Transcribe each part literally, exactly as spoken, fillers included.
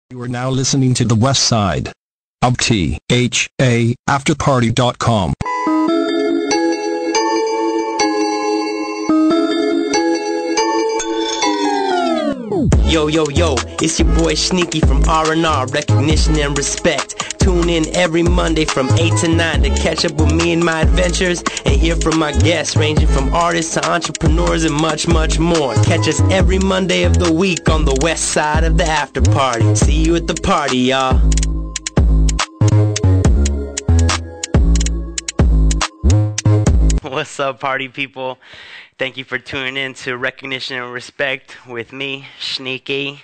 You are now listening to the West Side of T H A afterparty dot com. Yo, yo, yo, it's your boy Sneaky from R and R, recognition and respect. Tune in every Monday from eight to nine to catch up with me and my adventures and hear from my guests ranging from artists to entrepreneurs and much, much more. Catch us every Monday of the week on the west side of the after party. See you at the party, y'all. What's up, party people? Thank you for tuning in to Recognition and Respect with me, SHNEAKY.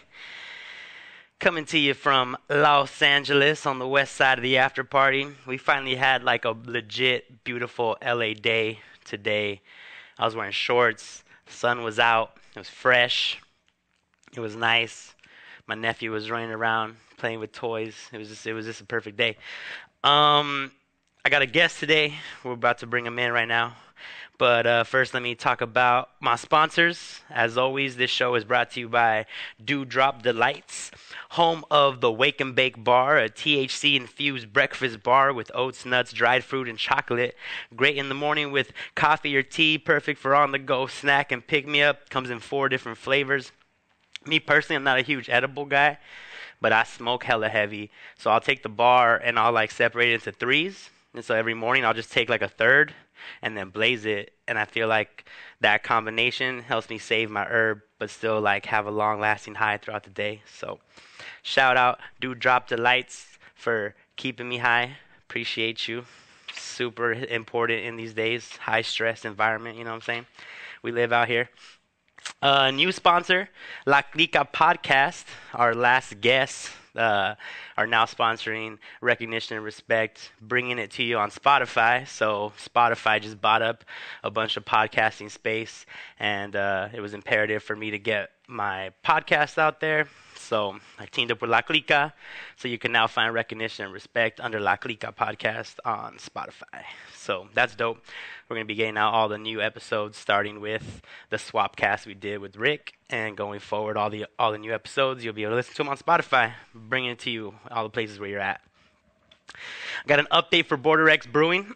Coming to you from Los Angeles on the west side of the after party. We finally had like a legit, beautiful L A day today. I was wearing shorts. The sun was out. It was fresh. It was nice. My nephew was running around playing with toys. It was just, it was just a perfect day. Um, I got a guest today. We're about to bring him in right now. But uh, first, let me talk about my sponsors. As always, this show is brought to you by Dewdrop Delights, home of the Wake and Bake Bar, a T H C-infused breakfast bar with oats, nuts, dried fruit, and chocolate. Great in the morning with coffee or tea, perfect for on-the-go snack and pick-me-up. Comes in four different flavors. Me, personally, I'm not a huge edible guy, but I smoke hella heavy. So I'll take the bar and I'll like separate it into threes. And so every morning I'll just take like a third and then blaze it, and I feel like that combination helps me save my herb but still like have a long lasting high throughout the day. So shout out Dewdrop Delights for keeping me high. Appreciate you. Super important in these days, high stress environment, you know what I'm saying? We live out here. A uh, new sponsor, La Clica Podcast, our last guest, uh, are now sponsoring Recognition and Respect, bringing it to you on Spotify. So Spotify just bought up a bunch of podcasting space, and uh, it was imperative for me to get my podcast out there. So I teamed up with La Clica, so you can now find Recognition and Respect under La Clica Podcast on Spotify. So that's dope. We're going to be getting out all the new episodes, starting with the swap cast we did with Rick, and going forward, all the all the new episodes, you'll be able to listen to them on Spotify, bringing it to you all the places where you're at. I got an update for Border X Brewing.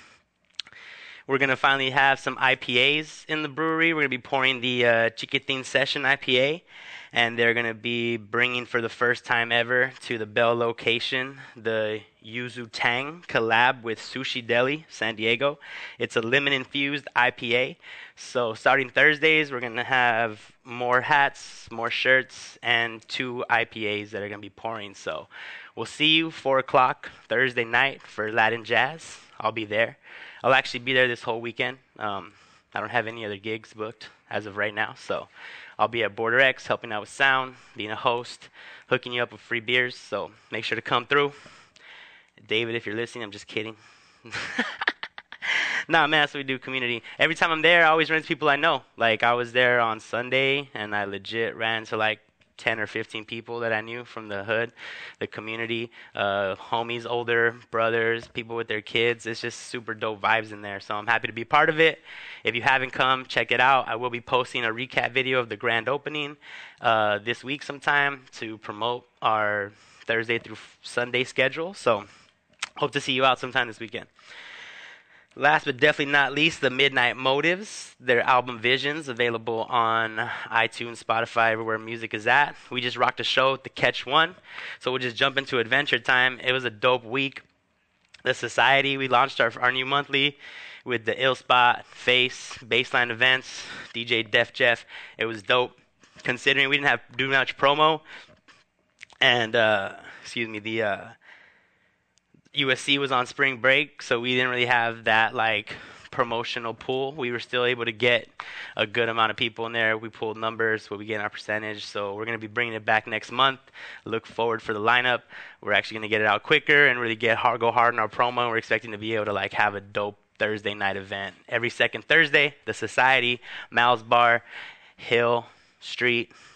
We're going to finally have some I P As in the brewery. We're going to be pouring the uh, Chiquitin Session I P A, and they're going to be bringing for the first time ever to the Bell location the Yuzu Tang collab with Sushi Deli, San Diego. It's a lemon-infused I P A. So starting Thursdays, we're going to have more hats, more shirts, and two I P As that are going to be pouring. So we'll see you four o'clock Thursday night for Latin Jazz. I'll be there. I'll actually be there this whole weekend. Um, I don't have any other gigs booked as of right now, so I'll be at Border X helping out with sound, being a host, hooking you up with free beers, so make sure to come through. David, if you're listening, I'm just kidding. Nah, man, that's what we do, community. Every time I'm there, I always run into people I know. Like, I was there on Sunday, and I legit ran to, like, ten or fifteen people that I knew from the hood, the community, uh, homies, older brothers, people with their kids. It's just super dope vibes in there, so I'm happy to be part of it. If you haven't come, check it out. I will be posting a recap video of the grand opening uh, this week sometime to promote our Thursday through Sunday schedule, so hope to see you out sometime this weekend. Last but definitely not least, the Midnight Motives, their album Visions, available on iTunes, Spotify, everywhere music is at. We just rocked a show at the Catch One, so we'll just jump into adventure time. It was a dope week. The Society, we launched our, our new monthly with the Ill Spot, Face, Baseline Events, D J Def Jeff. It was dope, considering we didn't have do much promo, and, uh, excuse me, the... Uh, U S C was on spring break, so we didn't really have that like promotional pool. We were still able to get a good amount of people in there. We pulled numbers, what we get in our percentage. So we're going to be bringing it back next month. Look forward for the lineup. We're actually going to get it out quicker and really get hard, go hard in our promo. We're expecting to be able to like have a dope Thursday night event every second Thursday. The Society, Mal's Bar, Hill Street,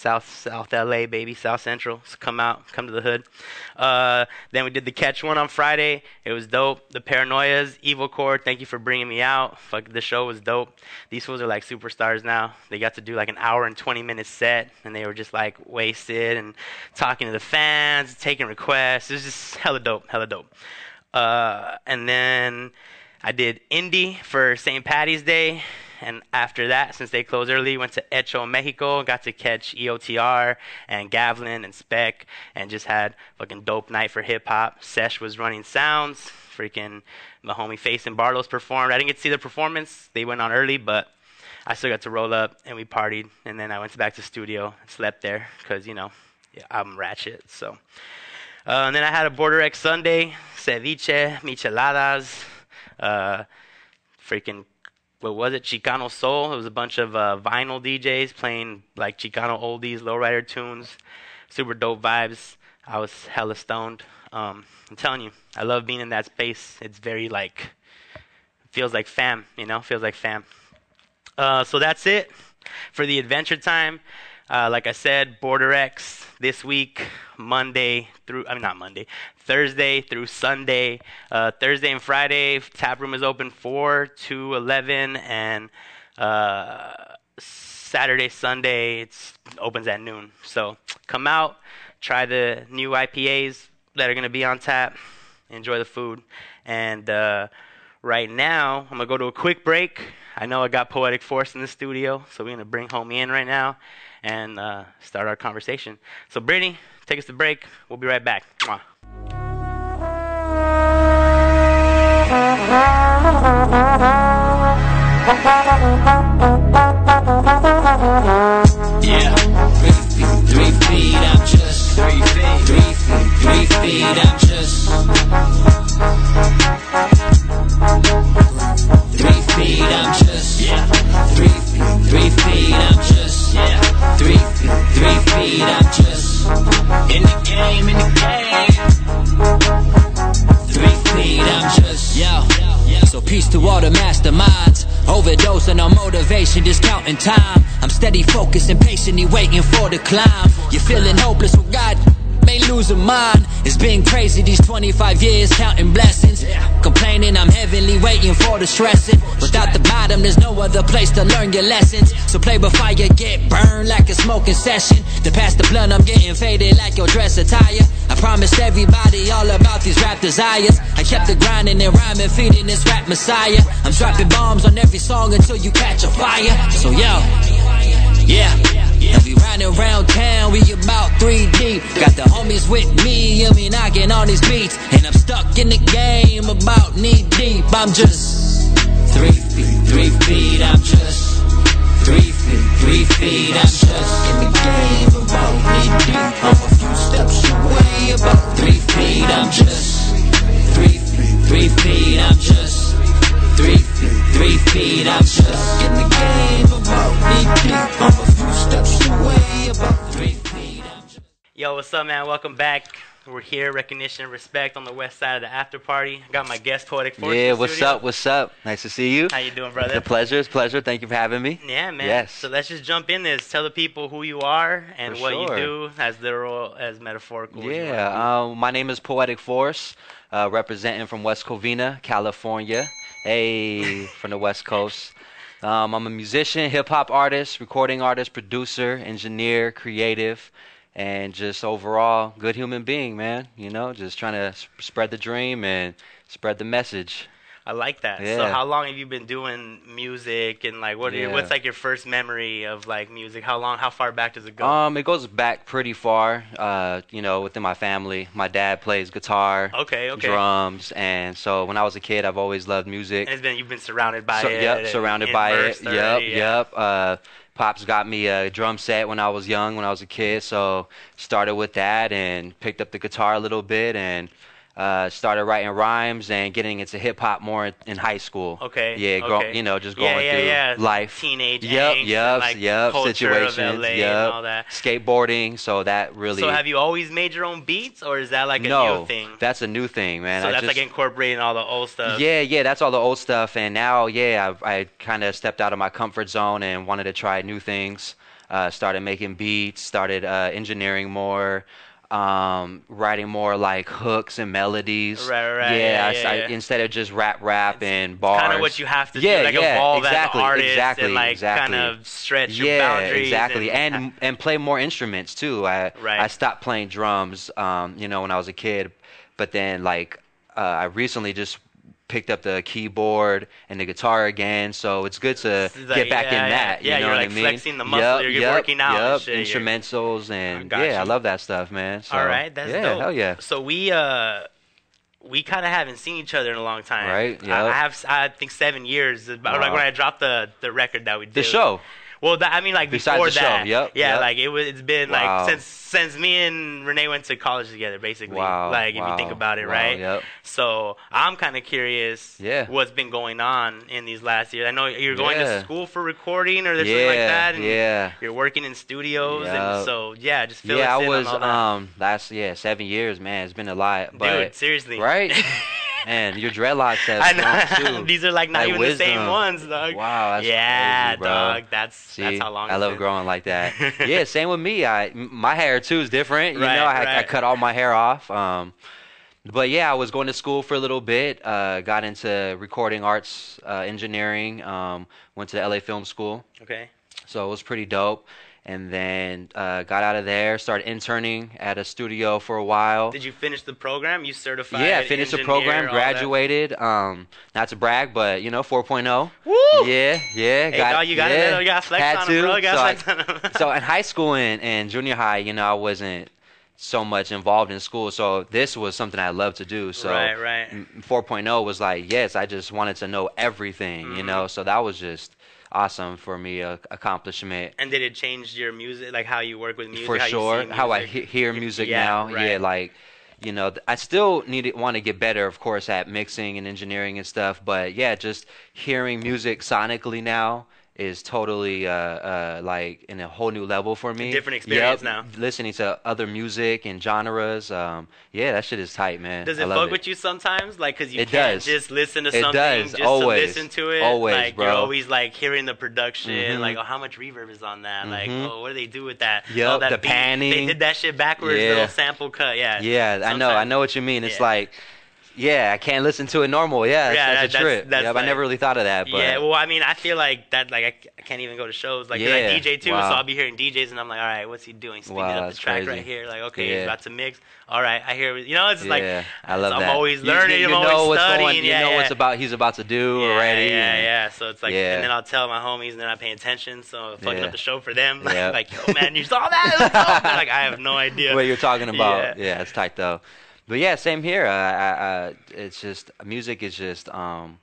South South L A, baby, South Central. So come out, come to the hood. Uh, then we did the Catch one on Friday. It was dope. The Paranoias, Evil Core, thank you for bringing me out. Fuck, the show was dope. These fools are like superstars now. They got to do like an hour and twenty minute set, and they were just like wasted and talking to the fans, taking requests. It was just hella dope, hella dope. Uh, and then I did Indie for Saint Patty's Day. And after that, since they closed early, went to Echo, Mexico. Got to catch E O T R and Gavlin and Spec, and just had fucking dope night for hip hop. Sesh was running sounds. Freaking my homie Face and Barlow's performed. I didn't get to see the performance. They went on early, but I still got to roll up and we partied. And then I went back to the studio and slept there because, you know, yeah, I'm ratchet. So, uh, and then I had a Border X Sunday, ceviche, micheladas, uh, freaking. What was it? Chicano Soul. It was a bunch of uh, vinyl D Js playing like Chicano oldies, lowrider tunes, super dope vibes. I was hella stoned. Um, I'm telling you, I love being in that space. It's very like, feels like fam, you know, feels like fam. Uh, so that's it for the Adventure Time. Uh, like I said, Border X this week, Monday through, I mean not Monday, Thursday through Sunday. Uh, Thursday and Friday, tap room is open four to eleven, and uh, Saturday, Sunday, it opens at noon. So come out, try the new I P As that are going to be on tap, enjoy the food. And uh, right now, I'm going to go to a quick break. I know I got Poetik Force in the studio, so we're going to bring homie in right now and uh, start our conversation. So Brittany, take us to break. We'll be right back. Mwah. Yeah, three feet, three feet, I'm just three feet, three feet, three feet, I'm just three feet, I'm just yeah, three feet, three feet, I'm just yeah, three feet, three feet, I'm just in the game, in the game, three feet, I'm just yo. So peace to all the masterminds, overdosing on motivation, just counting time. I'm steady focused and patiently waiting for the climb. You're feeling hopeless, well God ain't losing mine. It's been crazy these twenty-five years counting blessings. Complaining I'm heavenly waiting for the stressing. Without the bottom there's no other place to learn your lessons. So play with fire, get burned like a smoking session. To pass the blunt I'm getting faded like your dress attire. I promised everybody all about these rap desires. I kept it grinding and rhyming, feeding this rap messiah. I'm dropping bombs on every song until you catch a fire. So yo, yeah, and we riding around town, we about three deep. Got the homies with me, and we knocking on these beats. And I'm stuck in the game, about knee deep. I'm just three feet, three feet, I'm just three feet, three feet, I'm just in the game, about knee deep. I'm a few steps away, about three feet, I'm just three feet, three feet, I'm just three feet, three feet, I'm just in the game, about knee deep. I'm a few steps away, about three feet, I'm just. Yo, what's up, man? Welcome back. We're here, recognition and respect on the west side of the after party. Got my guest, Poetik Force. Yeah, in the what's studio. up? What's up? Nice to see you. How you doing, brother? The pleasure. It's a pleasure. Thank you for having me. Yeah, man. Yes. So let's just jump in this. Tell the people who you are and For what sure. you do, as literal as metaphorical. as you wanna Yeah. Um, my name is Poetik Force, uh, representing from West Covina, California. Hey, from the West Coast. Um, I'm a musician, hip hop artist, recording artist, producer, engineer, creative, and just overall good human being, man. You know, just trying to s- spread the dream and spread the message. I like that. So Yeah. how long have you been doing music, and like what are your, Yeah. what's like your first memory of like music? How long, how far back does it go? Um, it goes back pretty far. Uh, you know, within my family, my dad plays guitar, Okay, okay. drums, and so when I was a kid, I've always loved music. And it's been, you've been surrounded by So, it. yep, and surrounded by it. immersed Yep, already, yeah. yep. Uh, Pops got me a drum set when I was young, when I was a kid. So started with that and picked up the guitar a little bit and uh, started writing rhymes and getting into hip hop more in, in high school. Okay. Yeah, grow, okay. you know, just Yeah, going yeah, through yeah. life. Teenage Yep, angst yep, and, like, yep. culture of Situations. L A Yep. and all that. Skateboarding. So that really. So have you always made your own beats, or is that like a no, new thing? that's a new thing, man. so I that's just, like incorporating all the old stuff. Yeah, yeah, that's all the old stuff, and now, yeah, I've, I kind of stepped out of my comfort zone and wanted to try new things. Uh, started making beats, started uh, engineering more, um, writing more like hooks and melodies. Right, right, Yeah, yeah, I, yeah, I, yeah. instead of just rap, rap and bars. Kind of what you have to yeah, do, like yeah, evolve exactly, as an artist exactly, and like exactly. kind of stretch your Yeah, boundaries. exactly, and, and and play more instruments too. I Right. I stopped playing drums, um, you know, when I was a kid, but then like uh, I recently just picked up the keyboard and the guitar again, so it's good to It's like, get back yeah, in that. yeah, You know you're what like I mean? flexing the muscle, Yup, you're yup, working out and yup, shit, you're- instrumentals, and got yeah, I you. love that stuff, man. So, all right, that's yeah, dope. hell yeah. So we uh we kind of haven't seen each other in a long time. Right, I, yep. I have I think seven years. About like Wow. when I dropped the the record that we did. The show. Well, that, I mean, like Besides before the show, that, yep, yeah, yep. like it was. It's been Wow. like since since me and Renee went to college together, basically. Wow, Like if wow, you think about it, wow, right? yep. So I'm kind of curious. Yeah. What's been going on in these last years? I know you're going Yeah. to school for recording or something like Yeah, that, and yeah. you're working in studios, Yep. and so yeah, just fill Yeah, us I in was on all that. um last yeah seven years, man. It's been a lot, but Dude, seriously, right? Man, your dreadlocks have I grown know. too. These are like not Like even the same wisdom. ones, dog. Wow, that's yeah, crazy, bro. dog. That's See, that's how long. I it's love been. growing like that. Yeah, same with me. I m- my hair too is different. You Right, know, I, I right. cut all my hair off. Um, but yeah, I was going to school for a little bit. Uh, got into recording arts, uh, engineering. Um, went to L A Film School, Okay. so it was pretty dope. And then uh, got out of there, started interning at a studio for a while. Did you finish the program? You certified? Yeah, I finished the engineer, program, all that? graduated. Um, not to brag, but you know, four point oh. Woo! Yeah, yeah. Hey, got, dog, you got yeah, it. You got flex had on to. him, bro. You got so, flex on him. I, so in high school and, and junior high, you know, I wasn't so much involved in school. So this was something I loved to do. So Right, right. m- four point oh was like, yes, I just wanted to know everything, Mm-hmm. you know. So that was just awesome for me, a accomplishment. And did it change your music, like how you work with music? For how sure, You see how I music? he- hear music Yeah, now. right. Yeah, like, you know, th- I still need to want to get better, of course, at mixing and engineering and stuff. But yeah, just hearing music sonically now is totally uh, uh, like in a whole new level for me. different experience Yep, now. Listening to other music and genres, um, yeah, that shit is tight, man. Does I it love fuck with you sometimes? Like, cause you It can't does. just listen to It something does, just always, to listen to it. always, like, bro. You're always like hearing the production, Mhm. like, oh, how much reverb is on that? Like, Mhm. oh, what do they do with that? Yup, oh, that the beat, panning. They did that shit backwards, Yeah. little sample cut. Yeah. Yeah, I know. I Sometimes- know what you mean. It's yeah. like, yeah, I can't listen to it normal. Yeah, that's, Yeah, that's that- a that's- trip. that's Yep, like- I never really thought of that. But Yeah, well, I mean, I feel like that, like, I, c- I can't even go to shows. Like, 'cause I Yeah, D J too, wow. so I'll be hearing D Js, and I'm like, all right, what's he doing? Speeding Wow, up the that's track crazy. right here. Like, okay, Yeah. he's about to mix. All right, I hear, you know, it's like, yeah, I love I'm that. always You- learning, You, you I'm know always what's studying. going. You yeah, know yeah. what's about. He's about to do Yeah, already. yeah, and- yeah. So it's like, Yeah. and then I'll tell my homies, and they're not paying attention, so fucking Yeah. up the show for them. Yep. Like, yo, man, you saw that? It was dope. They're like, I have no idea. What you're talking about. Yeah. Yeah, it's tight though. But yeah, same here. I, I, I, it's just music is just. Um,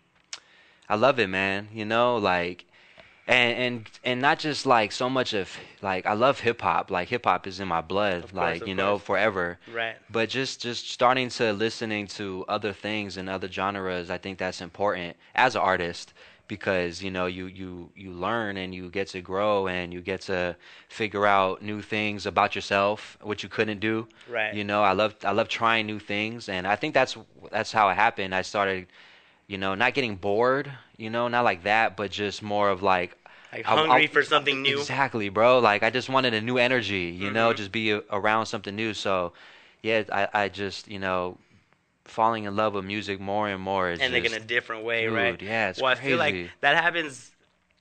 I love it, man. You know, like. And, and and not just like so much of like I love hip hop. Like hip hop is in my blood. Of course, like of you know course. forever. Right. But just just starting to listening to other things and other genres, I think that's important as an artist because you know you you you learn and you get to grow and you get to figure out new things about yourself, which you couldn't do. Right. You know, I love I love trying new things, and I think that's that's how it happened. I started, you know, not getting bored. You know, not like that, but just more of like. Like I- hungry I- for something new. Exactly, bro. Like I just wanted a new energy, you know, Mhm. just be a, around something new. So, yeah, I, I just, you know, falling in love with music more and more. Is And like just, in a different way, dude, right? yeah, it's well, I feel like crazy. that happens.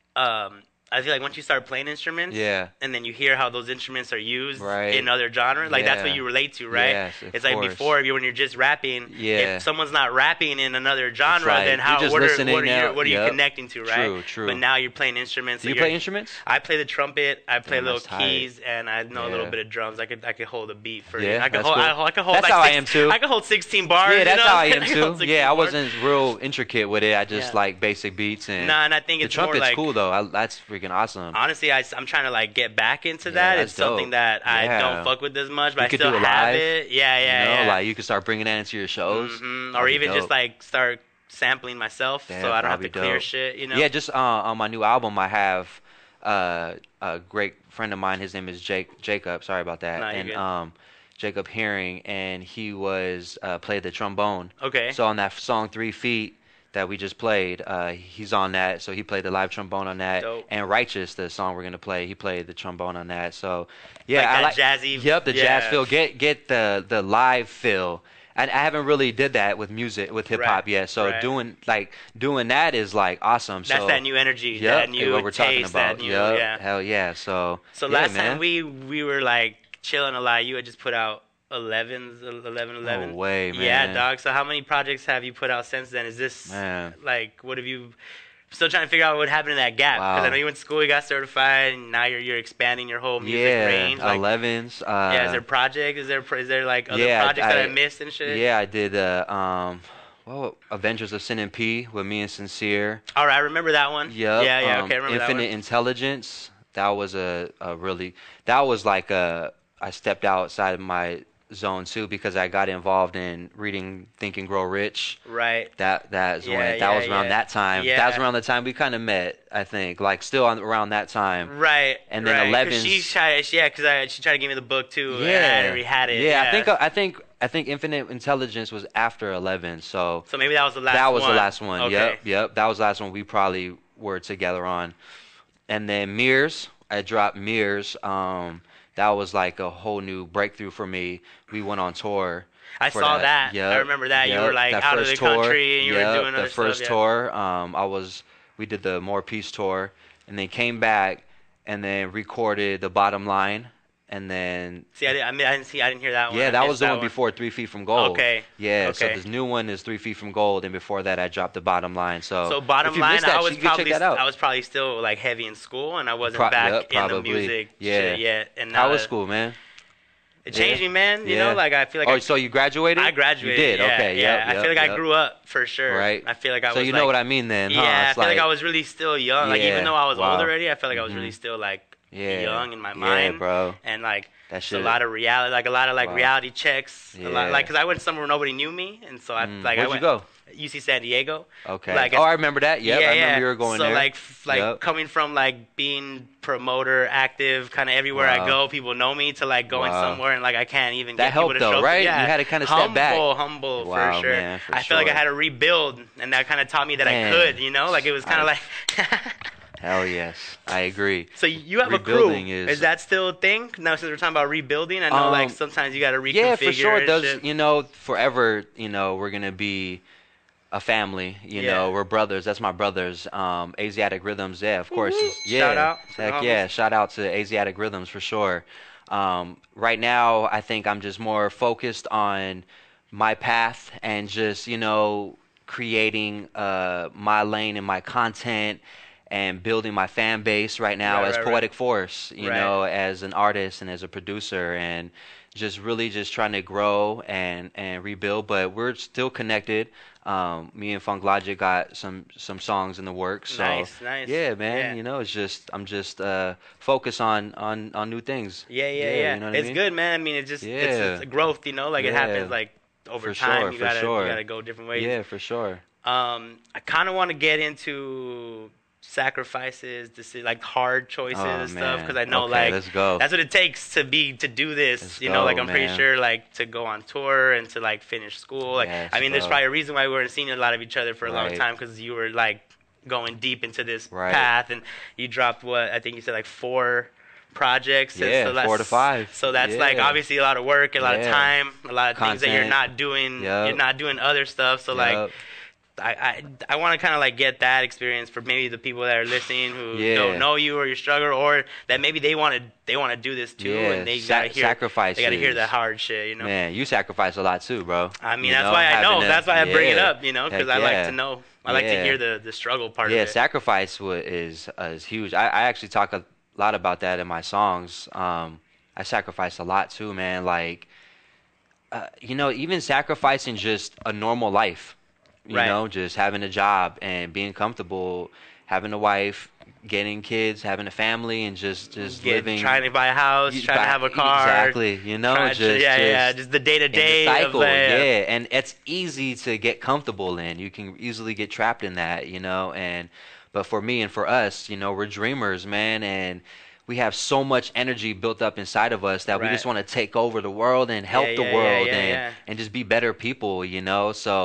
Um, I feel like once you start playing instruments, Yeah. and then you hear how those instruments are used Right. in other genres, like that's what Yeah. you relate to, right? Yes, of it's like course. before, you when you're just rapping, Yeah. if someone's not rapping in another genre, like, then how you're just what are, listening what are, now. you, what are you Yep. connecting to, right? True, true. But now you're playing instruments. Do so you you're- play instruments? I play the trumpet. I play Damn, little that's tight. keys, and I know a little Yeah. bit of drums. I could I could hold a beat for Yeah, you. I could that's hold. cool. I, I could hold. That's like how I six- am, too. I could hold sixteen bars. Yeah, you that's know how what I I'm am saying? could hold too. sixteen Yeah, I bars. wasn't real intricate with it. I just Yeah. like basic beats and. Nah, and I think the it's more trumpet's like cool though. I, that's freaking awesome. honestly, I, am trying to like get back into Yeah, that. that's It's something dope. that I Yeah. don't fuck with as much, but You I could still do it have live, it. Yeah, yeah, you know, yeah. like you could start bringing that into your shows. Mhm. That'd Or be even just dope. like start sampling myself, Yeah, so I don't have that'd to be clear dope. shit. You know? Yeah, just uh, on my new album, I have uh, a great friend of mine. His name is Jake Jacob. Sorry about that. No, you're and good. um, Jacob Herring, and he was uh, played the trombone. Okay. So on that song Three Feet, that we just played, uh, he's on that. So he played the live trombone on that. Dope. And Righteous, the song we're gonna play, he played the trombone on that. So yeah, Like I that like jazzy- Yep, the yeah. jazz feel. Get get the the live feel. And I haven't really did that with music with hip hop Right, yet. So right. doing like doing that is like awesome. That's so, that new energy, Yep, that new what we're talking taste, about. that new, Yep, yeah. hell yeah. So So yeah, last man. time we we were like chilling a lot. You had just put out elevens, eleven, eleven. No way, Yeah, man. dog. So how many projects have you put out since then? Is this Man. like what have you? Still trying to figure out what happened in that gap because Wow. I know you went to school, you got certified, and now you're you're expanding your whole music Yeah, range. Like, elevens. Uh, yeah, is there project? Is there is there like other yeah, projects that I- I missed and shit? Yeah, I did. Uh, um, well, Avengers of Sin and P with me and Sincere. All right, I remember that one. Yep. Yeah, yeah. um, Okay, I remember Infinite that one. Intelligence. That was a, a really. That was like a. I stepped outside of my zone too because I got involved in reading Think and Grow Rich. Right. That that's Yeah, when that yeah, was around yeah. that time. Yeah. That was around the time we kind of met. I think like still on, around that time. Right. And then right. 'Cause elevens- She tried, yeah, because I she tried to give me the book too. Yeah, and I already had it. Yeah, I think I think I think Infinite Intelligence was after eleven. So So maybe that was the last. that was one. the last one. Okay. Yep, yep. That was the last one we probably were together on. And then Mirrors, I dropped Mirrors. Um, that was like a whole new breakthrough for me. We went on tour. I for saw that. Yep, I remember that. You yep. were like That out of the first tour, country and you were yep, doing the other first stuff. yeah. tour. Um, I was. We did the More Peace tour, and then came back, and then recorded the Bottom Line, and then See, I didn't, I, mean, I didn't see. I didn't hear that one. yeah, I that missed was the one before Three Feet from Gold. Okay. Yeah. So Okay. this new one is Three Feet from Gold, and before that, I dropped the Bottom Line. So So bottom if you line, missed that, I was you can check probably that out. I was probably still like heavy in school, and I wasn't Pro- back yep, in the probably. music Yeah. shit yet. And now How was that- school, man? It changed Yeah. me, man. You Yeah. know, like I feel like oh, I, so you graduated? I graduated. You did. Yeah, Okay. Yeah. Yep, I yep, feel like yep. I grew up for sure. Right. I feel like I So was. you like, know what I mean, then? Huh? Yeah, I It's feel like, I was really still young. Like Yeah, even though I was wow. old already, I felt like I was Mhm. really still like Yeah. young in my Yeah, mind. bro. And like That it's shit. a lot of reality, like a lot of like Wow. reality checks. A lot, Yeah. like because I went somewhere where nobody knew me, and so I Mm. like I Where'd you went go? U C San Diego. Okay. Like, oh, I remember that. Yep, yeah, I remember yeah. you were going so there. like, f- like Yep. coming from like being promoter, active, kind of everywhere I Wow. go, people know me. To like going Wow. somewhere and like I can't even That get people helped to though, show. right? Yeah. You had to kinda step humble, back. humble Wow, for sure. man, for I feel like I sure. had to rebuild, and that kind of taught me that Man. I could. You know, like it was kind of I- like. Hell yes, I agree. So you have a crew. Rebuilding Is, is- that still a thing? Now since we're talking about rebuilding, I know Um, like sometimes you got to reconfigure. Yeah, for sure. It and does. shit. You know, forever. You know, we're gonna be a family. You Yeah. know, we're brothers. That's my brothers. Um, Asiatic Rhythms. Yeah, of course. Woo-hoo. Yeah. Shout out to the Heck homies. yeah. Shout out to Asiatic Rhythms for sure. Um, right now, I think I'm just more focused on my path and just you know creating uh, my lane and my content. And building my fan base right now Right, as right, Poetik right. Force, you Right. know, as an artist and as a producer, and just really just trying to grow and and rebuild. But we're still connected. Um, me and Funk Logic got some some songs in the works. So Nice, nice. yeah, man. Yeah. You know, it's just I'm just uh, focused on on on new things. Yeah, yeah, yeah. You know what I it's mean? good, man. I mean, it's just it's, Yeah. it's a growth, you know. Like it Yeah. happens like over For time. sure, you for gotta sure. you gotta go different ways. Yeah, for sure. Um, I kind of want to get into sacrifices, deci- like hard choices Oh, and stuff, man. because I know Okay, like let's go. that's what it takes to be to do this. Let's you know, go, like I'm pretty man. sure like to go on tour and to like finish school. Like Yes, I mean, there's bro. probably a reason why we weren't seeing a lot of each other for a long Right. time because you were like going deep into this Right. path, and you dropped what I think you said like four projects. and Yeah, so that's, four to five. So that's like Yeah. obviously a lot of work, a lot of Yeah. time, a lot of things that you're Content. not doing. Yep. You're not doing other stuff. So like. Yup. I, I, I want to kind of like get that experience for maybe the people that are listening who Yeah. don't know you or you struggle, or that maybe they want to they want to do this too, Yeah, and they sa- gotta hear sacrifices. they gotta hear the hard shit, you know. Man, you sacrifice a lot too, bro. I mean You that's know, why I having know to- that's why I bring it yeah. up, you know, because Heck I like yeah. to know I like to Yeah. hear the the struggle part Yeah, of it. sacrifice wa- is uh, is huge. I, I actually talk a lot about that in my songs. Um, I sacrifice a lot too, man. Like, uh, you know, even sacrificing just a normal life. You Right. know, just having a job and being comfortable, having a wife, getting kids, having a family, and just just Get, living. trying to buy a house, you- trying to buy- have a car, Exactly. You know, trying just to- yeah, just, yeah, just the day to in the day cycle, of the, yeah, and it's easy to get comfortable in. You can easily get trapped in that, you know. And but for me and for us, you know, we're dreamers, man, and we have so much energy built up inside of us that we Right. just want to take over the world and help Yeah, the yeah, yeah, world yeah, and yeah. and just be better people, you know. So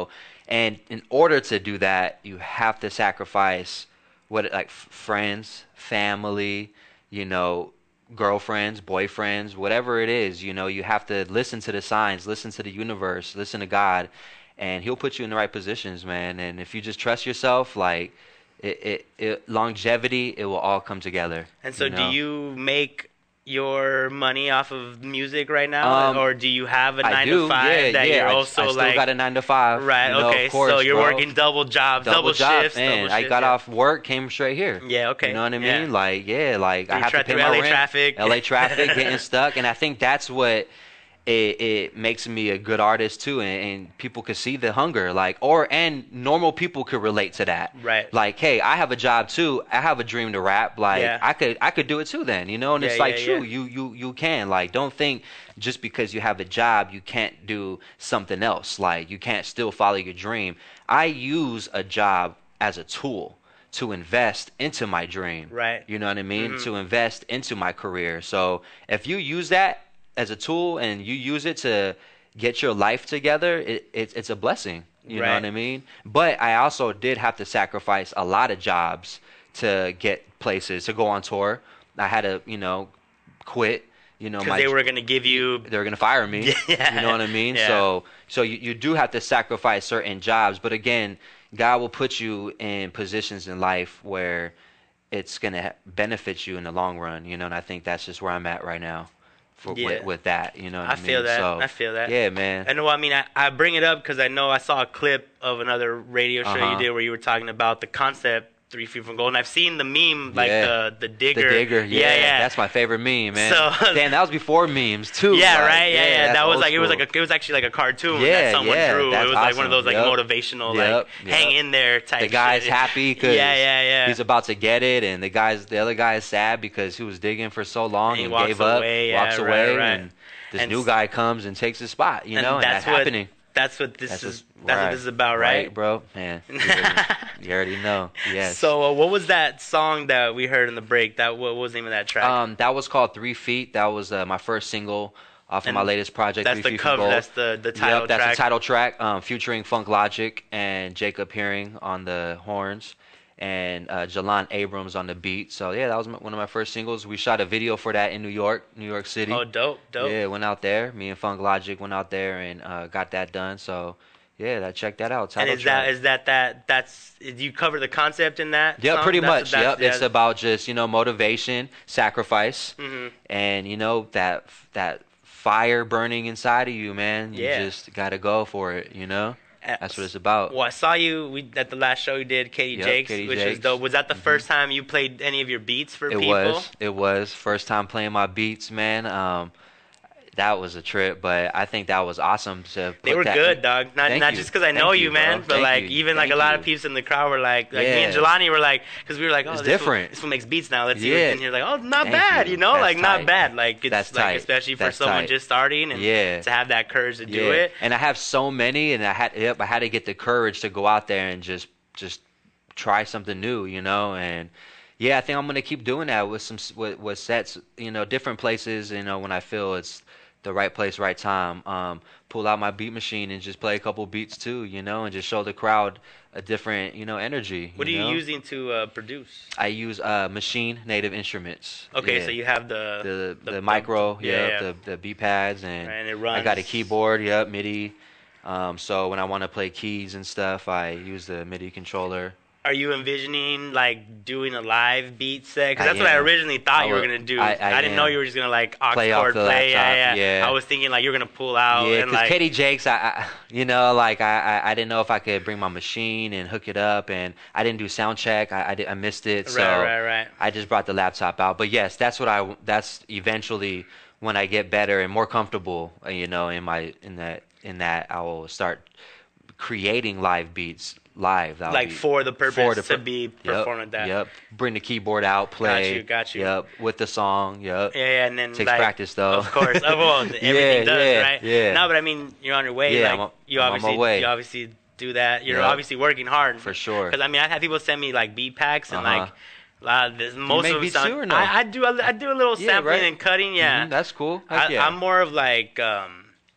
And in order to do that, you have to sacrifice what like f- friends, family, you know, girlfriends, boyfriends, whatever it is. You know, you have to listen to the signs, listen to the universe, listen to God, and He'll put you in the right positions, man. And if you just trust yourself, like it, it, it longevity, it will all come together. And so, you know? do you make your money off of music right now, Um, or do you have a nine I do, to five yeah, that yeah. you're I, also I still like got a nine to five. right? You know, Okay, of course, so you're bro. working double jobs, double, double, job, shifts. man. double I shifts, got yeah. off work, came straight here. Yeah, okay. You know what I mean? Yeah. Like, yeah, like I You have tra- to pay through my L A rent. traffic. L A traffic, getting stuck, and I think that's what. It, it makes me a good artist too, and, and people could see the hunger, like, or and normal people could relate to that, Right. Like, hey, I have a job too. I have a dream to rap. Like, Yeah. I could, I could do it too, then, you know. And Yeah, it's like yeah, true, yeah. you, you, you can. Like, don't think just because you have a job, you can't do something else. Like, you can't still follow your dream. I use a job as a tool to invest into my dream, Right. You know what I mean? Mhm. To invest into my career. So if you use that as a tool and you use it to get your life together, it, it it's a blessing. You know Right. what I mean? But I also did have to sacrifice a lot of jobs to get places, to go on tour. I had to, you know, quit. You know, Because my they were gonna give you. they were gonna fire me. Yeah. You know what I mean? Yeah. So so you, you do have to sacrifice certain jobs, but again, God will put you in positions in life where it's gonna benefit you in the long run. You know, and I think that's just where I'm at right now. For, Yeah. with, with that, you know what I, I feel mean? that. So, I feel that. Yeah, man. I know. I mean, I, I bring it up because I know I saw a clip of another radio show Uh-huh. you did where you were talking about the concept three feet from gold, and I've seen the meme like Yeah. the the The digger. digger, yeah, yeah, yeah. that's my favorite meme, man. So- Damn, that was before memes too. Yeah, like, right. Yeah, yeah. that's That was old like it was school. like a, it was actually like a cartoon Yeah, that someone yeah, drew. It that's was like one of awesome. those like Yep. motivational Yep, like yep. hang in there type. The guy's shit. happy because yeah, yeah, yeah. he's about to get it, and the guy's the other guy is sad because he was digging for so long And he and, walks gave up, away, yeah, walks right, away, right. and this And new s- guy comes and takes his spot. You And know, and that's that's what happening. that's what this That's is. just- That's right. what this is about, right? bro? Man, you already, you already know. Yes. So, uh, what was that song that we heard in the break? That what was the name of that track? Um, that was called Three Feet. That was uh, my first single off of And my latest project. that's Three the Feet from cover. Gold. That's the the title Yep, that's track. the title track, um, featuring Funk Logic and Jacob Hearing on the horns, and uh, Jalan Abrams on the beat. So yeah, that was m- one of my first singles. We shot a video for that in New York, New York City. Oh, dope, dope. Yeah, went out there. Me and Funk Logic went out there and uh, got that done. So yeah, that check that out. And Title is track. that is that that that's do you cover the concept in that? Yeah, song? pretty That's- much. that's- Yep, it's yeah. about just you know motivation, sacrifice, Mhm. and you know that that fire burning inside of you, man. You Yeah. just gotta go for it. You know, Uh, that's what it's about. Well, I saw you we, at the last show you did, Katie Yep, Jakes, Katie which is Jakes. dope. Was that the first time you played any of your beats for It people? was. It was first time playing my beats, man. Um, that was a trip, but I think that was awesome to. Put They were that good, dog. Not Thank not you. just because I Thank know you, you, bro. man, but Thank like you. even like Thank a lot you. of people in the crowd were like, like me and Yeah. Jelani were like, because we were like, oh, It's this different. One, this one makes beats now. Let's see. Yeah. And you're like, oh, not Thank bad, you. you know, That's like not tight. bad. Like it's That's like tight. especially for That's someone tight. just starting and Yeah. to have that courage to do Yeah. it. And I have so many, and I had yep, I had to get the courage to go out there and just just try something new, you know, and. Yeah, I think I'm gonna keep doing that with some s- with, with sets, you know, different places. You know, when I feel it's the right place, right time. Um, pull out my beat machine and just play a couple beats too, you know, and just show the crowd a different, you know, energy. What are you you know? using to uh, produce? I use uh, Machine Native Instruments. Okay, Yeah. so you have the the the, micro, yeah, yeah, yeah. the the beat pads, and, Right, and it I got a runs. keyboard, yep, MIDI. Um, so when I want to play keys and stuff, I use the MIDI controller. Are you envisioning like doing a live beat set? Because I that's what I am. originally thought I you were will- gonna do. I- I, I didn't know am. you were just gonna like aux Play off chord the play. laptop, yeah, yeah, yeah. I was thinking like you were gonna pull out Yeah, and because like. Katie Jakes, I, I, you know, like I, I, I didn't know if I could bring my machine and hook it up, and I didn't do sound check. I, I, did, I missed it, so Right, right, right. I just brought the laptop out. But yes, that's what I. That's eventually when I get better and more comfortable, uh, you know, in my in that in that I will start creating live beats live. That'll Like be- for the purpose for the to pur- be Yep, performing that. Yep. Bring the keyboard out, play. you, got you. Yep. With the song. Yep. Yeah, yeah, and then Takes like, practice, though. Of course, oh, well, everything Yeah, does, yeah, right? yeah. No, but I mean, you're on your way. Yeah, like I'm on- you I'm on my obviously, way. you obviously do that. You're Yep. obviously working hard For sure. Because I mean, I've had people send me like beat packs and Uh-huh. like. A lot of this, most make of them beats sound, too or no? I, I do. I do a little Yeah, sampling right. and cutting. Yeah, Mhm, that's cool. Heck I, yeah. I'm more of like um,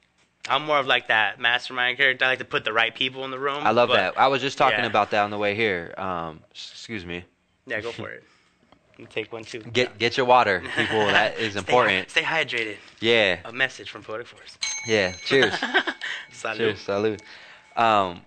I'm more of like that mastermind character. I like to put the right people in the room. I love but, that. I was just talking yeah. about that on the way here. Um, excuse me. Yeah, go for it. You take one too. Get get your water, people. That is important. Stay, stay hydrated. Yeah. A message from Poetik Force. Yeah. Cheers. Salud. Cheers. Salud. Um,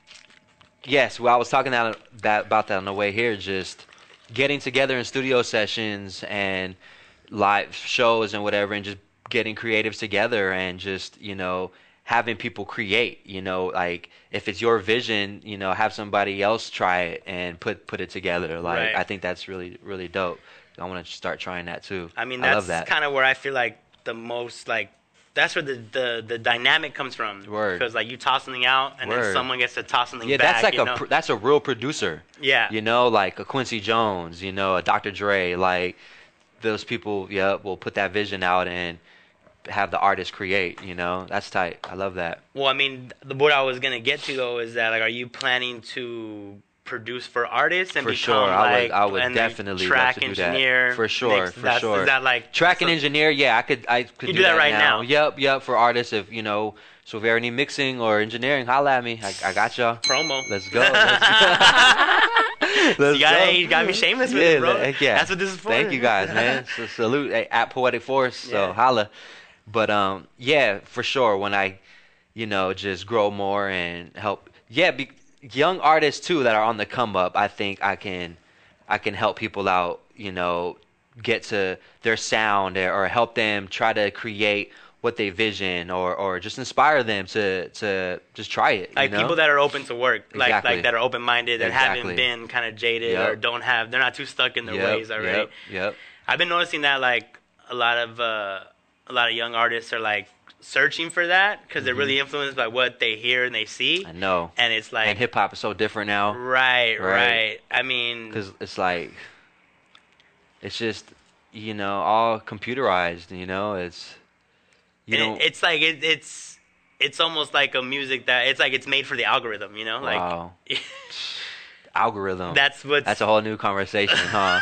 yes, well, I was talking that, that about that on the way here. Just getting together in studio sessions and live shows and whatever, and just getting creatives together and just, you know, having people create, you know, like if it's your vision, you know, have somebody else try it and put put it together. Like, right. I think that's really, really dope. I want to start trying that too. I mean, I love that's that. kind of where I feel like the most, like, that's where the, the, the dynamic comes from. Word. Because, like, you toss something out and Word. then someone gets to toss something Yeah, back. that's like you a know? pr- that's a real producer. Yeah. You know, like a Quincy Jones, you know, a Doctor Dre, like those people, yeah, will put that vision out and have the artist create, you know. That's tight. I love that. Well, I mean, the what I was gonna get to though is that, like, are you planning to produce for artists and For become sure. I would like I would and definitely love track to do engineer? that. For sure, mix- for that's- sure. Is that like Track and so- engineer, yeah, I could I could You do, do that right now. Yep, yep, for artists. If you know, so if you ever need mixing or engineering, holla at me. I, I got y'all. promo? Let's go. Let's go. Let's You gotta, go. you gotta be shameless with Yeah, it, bro. heck yeah. That's what this is for. Thank you guys, man. So salute hey, at Poetik Force. So Yeah. holla. But um, yeah, for sure. When I, you know, just grow more and help, yeah, be, young artists too that are on the come up. I think I can, I can help people out. You know, get to their sound or help them try to create what they vision or or just inspire them to to just try it. Like you know? people that are open to work, like Exactly. like that are open minded, that Exactly. haven't been kind of jaded Yep. or don't have, they're not too stuck in their Yep, ways already. Yep. Yep. I've been noticing that like a lot of uh, a lot of young artists are like searching for that because they're really influenced by what they hear and they see. I know. And it's like And hip hop is so different now. right, right, Right. I mean, Because it's like, it's just, you know, all computerized, you know, it's, you and know, it, it's like it, it's it's almost like a music that it's like it's made for the algorithm, you know, wow. like Algorithm. that's what That's a whole new conversation, huh?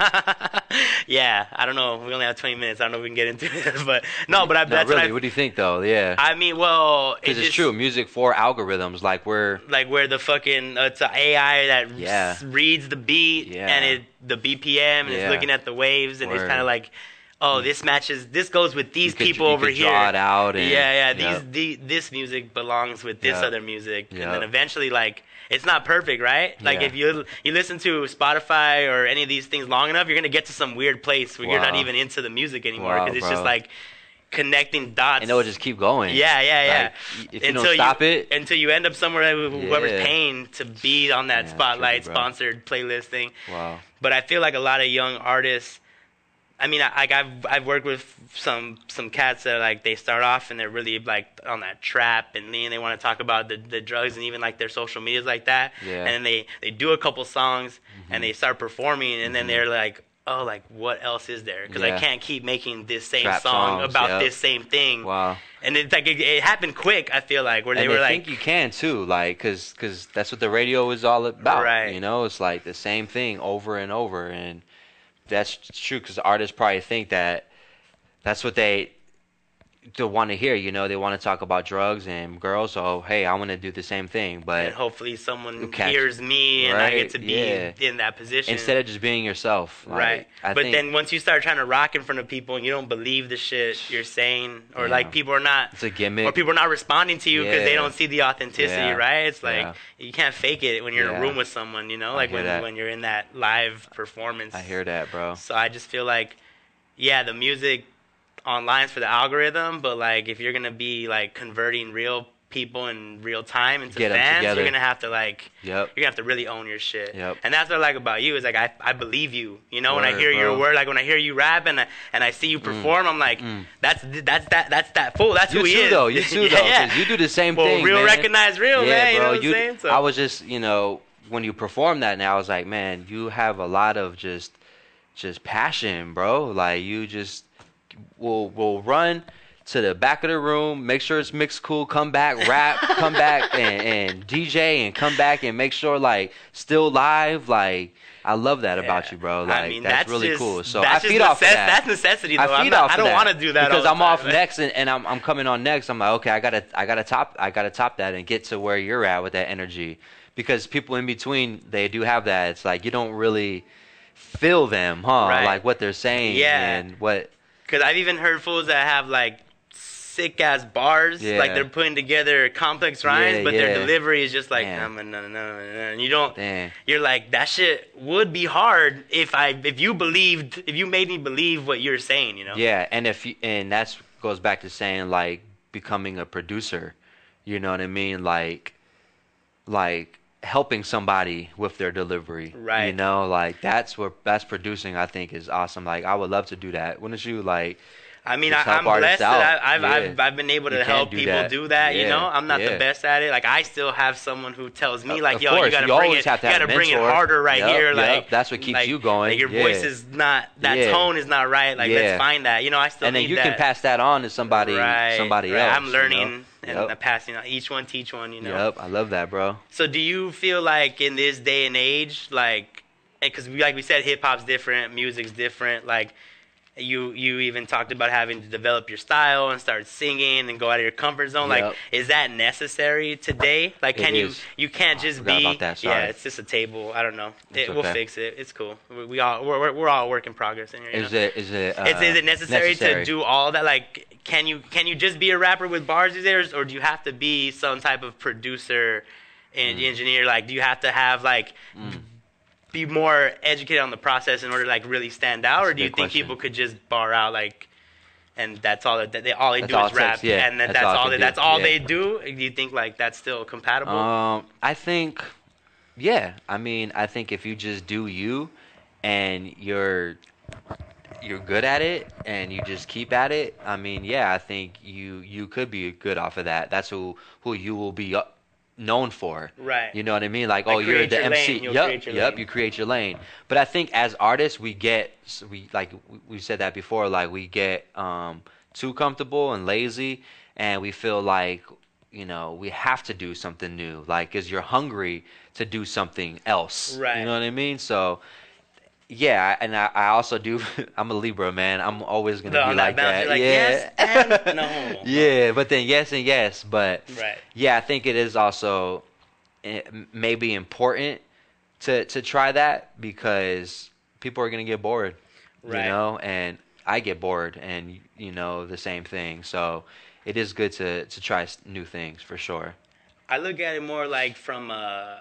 yeah, I don't know. We only have twenty minutes. I don't know if we can get into it, but no, but I, No, that's really, what I, what do you think, though? Yeah. I mean, well, Because it it's just, true, music for algorithms, like we're, like where the fucking uh, it's an A I that Yeah. s- reads the beat Yeah. and it the B P M and Yeah. it's looking at the waves and it's Word. kind of like, oh, this matches. This goes with these you could, people you over could here. draw it out. And, yeah, yeah. These yep. the, this music belongs with this Yep. other music, and Yep. then eventually, like, it's not perfect, right? Like Yeah. if you you listen to Spotify or any of these things long enough, you're gonna get to some weird place where you're not Wow. even into the music anymore Wow, because it's bro. just like connecting dots. And it'll just keep going. Yeah, yeah, yeah. Like, if you don't stop it. until you end up somewhere where whoever's Yeah. paying to be on that Yeah, spotlight trippy, bro. sponsored playlist thing. Wow. But I feel like a lot of young artists. I mean, I, like I've I've worked with some some cats that like they start off and they're really like on that trap and then they want to talk about the, the drugs and even like their social medias like that. Yeah. And then they, they do a couple songs and they start performing and then they're like, oh, like what else is there? Because Yeah. I can't keep making this same Trap song songs, about yep. this same thing. Wow. And it's like it, it happened quick. I feel like where they and were I like, think you can too, like, cause, cause that's what the radio is all about. Right. You know, it's like the same thing over and over, and that's true. Cause the artists probably think that that's what they they want to hear. You know, they want to talk about drugs and girls. So hey, I want to do the same thing, but and hopefully someone catch- hears me and I get right, to be yeah. in that position. instead of just being yourself, like, Right. I but think, then once you start trying to rock in front of people and you don't believe the shit you're saying, or Yeah. like people are not, it's a gimmick. or people are not responding to you because they Yeah. don't see the authenticity, Yeah. right? It's like Yeah. you can't fake it when you're in Yeah. a room with someone, you know, I like hear when that. when you're in that live performance. I hear that, bro. So I just feel like, yeah, the music online's for the algorithm, but like if you're gonna be like converting real people in real time into Get 'em fans, together. you're gonna have to like Yep. you're gonna have to really own your shit. Yep. And that's what I like about you is like I, I believe you. You know, when I Word, hear your bro. word, like when I hear you rap and I, and I see you perform, I'm like, that's that's that that's that fool. That's You who he too, is. though. You too, yeah, though. yeah. 'Cause you do the same well, thing, real man. recognize real, yeah, man. You bro. know what you, I'm saying? So, I was just, you know, when you perform that now, I was like, man, you have a lot of just, just passion, bro. Like you just will will run to the back of the room, make sure it's mixed cool, come back, rap, come back and, and D J and come back and make sure like still live. Like I love that yeah. about you, bro. Like I mean, that's, that's really just, cool. So I feed off of that. That's necessity though. I, feed not, off I don't want to do that because all I'm the time, off man. next and, and I'm I'm coming on next. I'm like, okay, I gotta I gotta top I gotta top that and get to where you're at with that energy. Because people in between, they do have that. It's like you don't really feel them, huh? Right. Like what they're saying yeah. and what. Because I've even heard fools that have like sick ass bars, yeah. like they're putting together complex rhymes, yeah, but yeah. their delivery is just like no, no, no, no, no, and you don't. Damn. You're like that shit would be hard if I if you believed if you made me believe what you're saying, you know? Yeah, and if you, and that's goes back to saying like becoming a producer, you know what I mean? Like, like. helping somebody with their delivery, right? You know, like that's what that's producing. I think is awesome. Like I would love to do that. Wouldn't you? Like, I mean, I, I'm blessed out. that I, I've, yeah. I've I've been able to you help do people that. do that. Yeah. You know, I'm not yeah. the best at it. Like I still have someone who tells me, like, of yo, course. you gotta you bring it, have to you have gotta a bring it mentor. harder right yep, here. yep. Like that's what keeps like, you going. Like your yeah. voice is not that yeah. tone is not right. Like yeah. let's find that. You know, I still and then need you that. can pass that on to somebody, right. somebody right. else. I'm learning. You know? And yep. passing on each one teach one, you know. Yep, I love that, bro. So do you feel like in this day and age, like, because like we said, hip hop's different, music's different. Like, you you even talked about having to develop your style and start singing and go out of your comfort zone. Yep. Like, is that necessary today? Like, can it you is. you can't just I be about that. Sorry. yeah, it's just a table. I don't know. It, okay. We'll fix it. It's cool. We, we all we're, we're we're all a work in progress in here. You is know? it is it uh, is, is it necessary, necessary to do all that? Like, can you can you just be a rapper with bars these days, or do you have to be some type of producer and mm. engineer? Like, do you have to have like mm. be more educated on the process in order to like really stand out, that's or do you think question. people could just bar out like, and that's all that they all they that's do all is rap, takes, yeah. and then that's, that's all, all they, do. that's all yeah. they do? Do you think like that's still compatible? Um, I think, yeah. I mean, I think if you just do you, and you're you're good at it, and you just keep at it. I mean, yeah. I think you you could be good off of that. That's who who you will be up, known for. Right. You know what I mean? Like, Like oh, you're the your M C. lane, you'll Yep, create your yep. lane. You create your lane. But I think as artists, we get we like we said that before. Like we get um too comfortable and lazy, and we feel like you know we have to do something new. Like, cause you're hungry to do something else. Right. You know what I mean? So. Yeah, and I, I also do. I'm a Libra, man. I'm always gonna No, be on like that. that. Like, yeah. yes and no. Yeah, but then yes and yes, but Right. yeah, I think it is also eh, maybe important to to try that because people are gonna get bored, Right. you know, and I get bored, and you know the same thing. So it is good to to try s- new things for sure. I look at it more like from a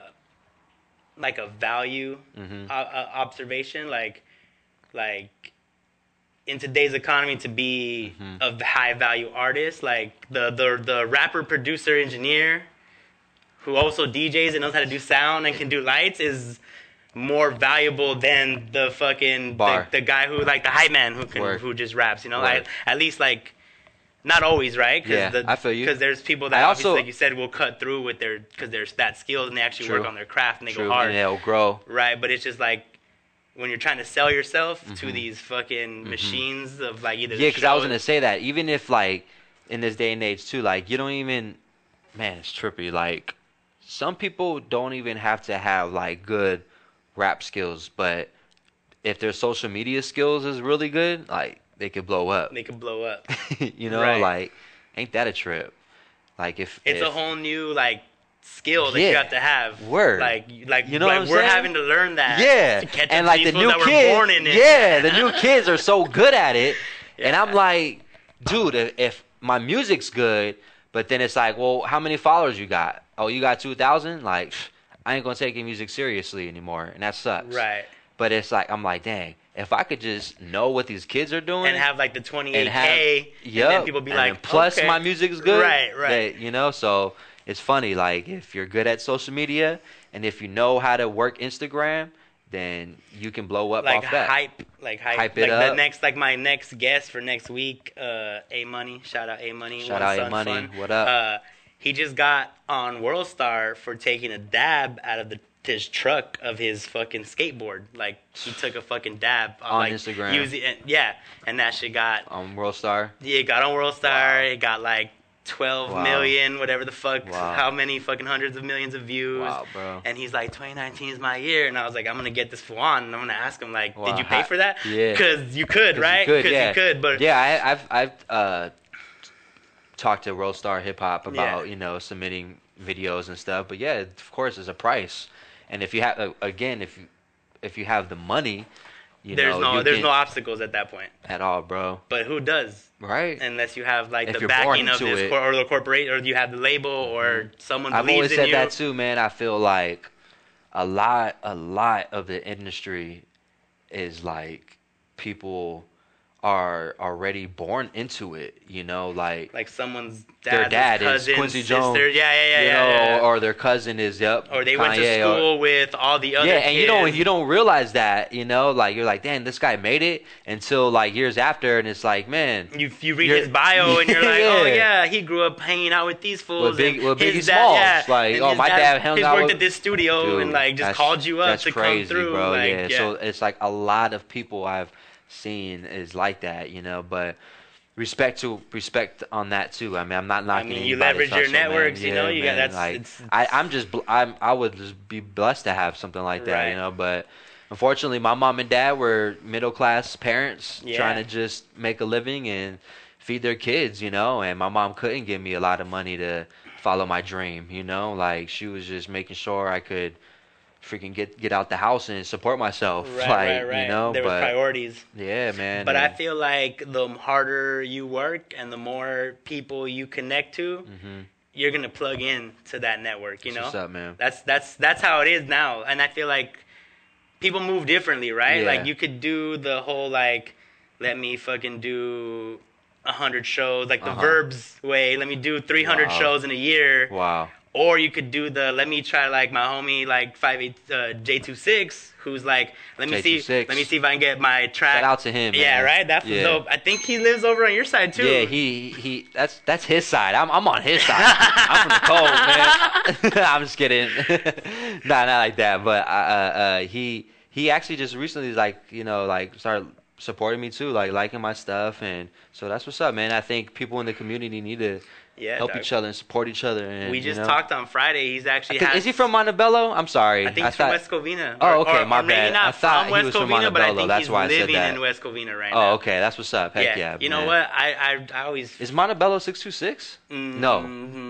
like a value Mhm. o- o- observation, like like in today's economy to be Mhm. a high value artist, like the the the rapper, producer, engineer who also D Js and knows how to do sound and can do lights is more valuable than the fucking Bar. the, the guy who like the hype man who can Word. who just raps, you know, Word. like at least like. Not always, right? Cause Yeah, the, I feel you. Because there's people that, I obviously, also- like you said, will cut through with their, because they're that skilled and they actually True. work on their craft and they True, go hard, and it'll grow. right? But it's just like when you're trying to sell yourself to Mhm. these fucking machines of like either. Yeah, because I was shows- gonna say that even if like in this day and age too, like you don't even, man, it's trippy. Like some people don't even have to have like good rap skills, but if their social media skills is really good, like they could blow up. they can blow up. You know, Right. like ain't that a trip? Like if It's if, a whole new like skill that Yeah. you have to have. Word. Like like You know like what I'm we're saying? having to learn that. yeah, To catch and up like to the these new fools that kids, were born in it. yeah, the new kids are so good at it, and Yeah. I'm like, dude, if, if my music's good, but then it's like, well, how many followers you got? Oh, you got two thousand? Like, I ain't gonna take your music seriously anymore, and that sucks. Right. But it's like I'm like, dang, if I could just know what these kids are doing And have like the twenty-eight and have, K, yep, and then people be and like, then plus okay. my music's good, Right, right. they- you know, so it's funny. Like if you're good at social media and if you know how to work Instagram, then you can blow up like off that. hype, like hype, Hype it like the up. next, like my next guest for next week, uh, A Money. Shout out A Money. Shout One out Son A Money. Fun. What up? Uh, he just got on World Star for taking a dab out of the this truck of his fucking skateboard. Like he took a fucking dab On like, Instagram. Using it, yeah, and that shit got On World Star. yeah, it got on World Star. Wow. It got like twelve Wow. million, whatever the fuck, Wow. how many fucking hundreds of millions of views. Wow, bro. And he's like, twenty nineteen is my year, and I was like, I'm gonna get this fool on, and I'm gonna ask him like, Wow. did you pay for that? Yeah. Because you could, 'Cause right? You could, Because yeah. you could, but yeah, I, I've I've uh, talked to World Star Hip Hop about Yeah. you know submitting videos and stuff. But yeah, of course, there's a price, and if you have uh, again, if you if you have the money, you there's know, no you there's can, no obstacles at that point. at all, bro. But who does? Right? Unless you have like If the you're born backing of into this it. cor- or the corporate, or you have the label, or someone I've believes always in said you. that too, man. I feel like a lot, a lot of the industry is like people are already born into it. You know, like Like someone's their dad's dad is cousin, Quincy sister. Jones. Yeah, yeah, yeah, you yeah, know, yeah. or their cousin is yep. Or they went to Kanye, or- school with all the other yeah, kids. and you don't you don't realize that, you know, like you're like, damn, this guy made it until like years after, and it's like, man, You you read You're- his bio and you're like, Yeah. oh yeah, he grew up hanging out with these fools. With Big- and with his Biggie dad, Smalls. yeah, Like, and oh, his my dad hung he's out worked with- at this studio dude, and like just that's- called you up that's to crazy, come through. bro. Like, yeah. yeah. So it's like a lot of people I've seen is like that, you know, but. Respect to respect on that too. I mean, I'm not knocking. mean, you anybody's leverage your hustle, man. networks, you Yeah, know, you got- man, that's- like it's- I, I'm just bl- I'm I would just be blessed to have something like that, Right. you know. But unfortunately, my mom and dad were middle class parents Yeah. trying to just make a living and feed their kids, you know. And my mom couldn't give me a lot of money to follow my dream, you know. Like she was just making sure I could freaking get get out the house and support myself, Right, like right, right. you know. there was but priorities. yeah, man. But I and- feel like the harder you work and the more people you connect to, Mhm. you're gonna plug in to that network. You That's know, what's up, man. That's that's that's how it is now, and I feel like people move differently, right? Yeah. Like you could do the whole like, let me fucking do a hundred shows, like the Uh-huh. Verbs way. Let me do three hundred Wow. shows in a year. Wow. Or you could do the let me try like my homie like five eight uh, J two six who's like let me J see twenty-six. let me see if I can get my track. Shout out to him, Yeah, man. right. That's Yeah. dope. I think he lives over on your side too. Yeah, he he. That's that's his side. I'm I'm on his side. I'm from the cold, man. I'm just kidding. nah, not like that. But uh, uh, uh, he he actually just recently like you know like started supporting me too, like liking my stuff, and so that's what's up, man. I think people in the community need to yeah. help dog. each other and support each other. And We just you know. talked on Friday. He's actually I think- has, is he from Montebello? I'm sorry. I think he's thought, from West Covina. Oh, Or- okay, or, my or maybe bad. not I thought from he West was from Covina, but I Montebello. think That's he's why I said living that. in West Covina right Oh, now. okay, that's what's up. Heck yeah. You know man. what? I I, I always Is Montebello six two six? No.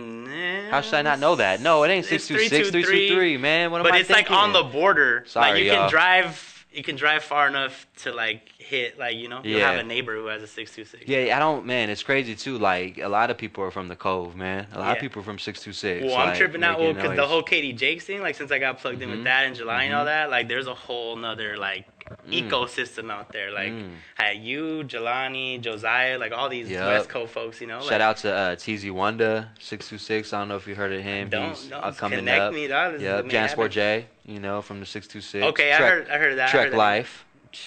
Mm, How should I not know that? No, it ain't It's six two six, three two three, man. What am But I it's like thinking? on the border. Sorry, like you y'all. can drive. You can drive far enough to like hit like you know you Yeah. have a neighbor who has a six two six. Yeah, I don't, man. It's crazy too. Like a lot of people are from the Cove, man. A lot of Yeah. people are from six two six. Well, I'm like, tripping out well making because the noise. whole Katie Jakes thing. Like since I got plugged in with Mhm. that in July and all Mhm. that, like there's a whole nother like Mm. ecosystem out there. Like Mm. had you, Jelani, Josiah, like all these Yup. West Coast folks. You know. Shout like, out to uh, T Z Wonder six two six. I don't know if you heard of him. Don't He's don't uh, coming connect up. me, dog. This is- Yep, let me have Jansport it. J. You know, from the six two six. Okay, I Trek, heard I heard that. I Trek heard that. Life.